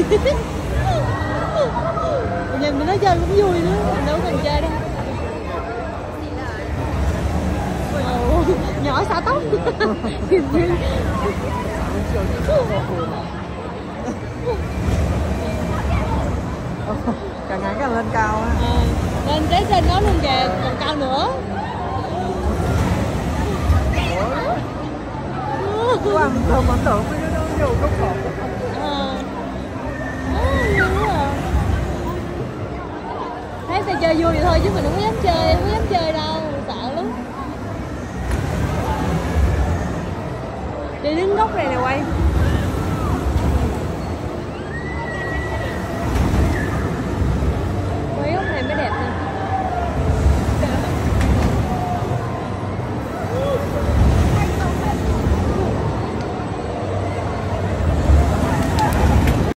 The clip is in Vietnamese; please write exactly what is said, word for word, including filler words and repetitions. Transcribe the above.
Nhìn mình nói chơi cũng vui nữa, mình đâu cần chơi đâu. Ồ, nhỏ xả tóc. Càng ngày càng lên cao á. À, lên tới trên đó luôn kìa, còn cao nữa. Cô ăn thơm ấn tượng với nó nhiều cốc khổ. À. À, thấy ta chơi vui vậy thôi chứ mình không có dám chơi, không có dám chơi đâu, sợ lắm. Đi đứng góc này nè quay.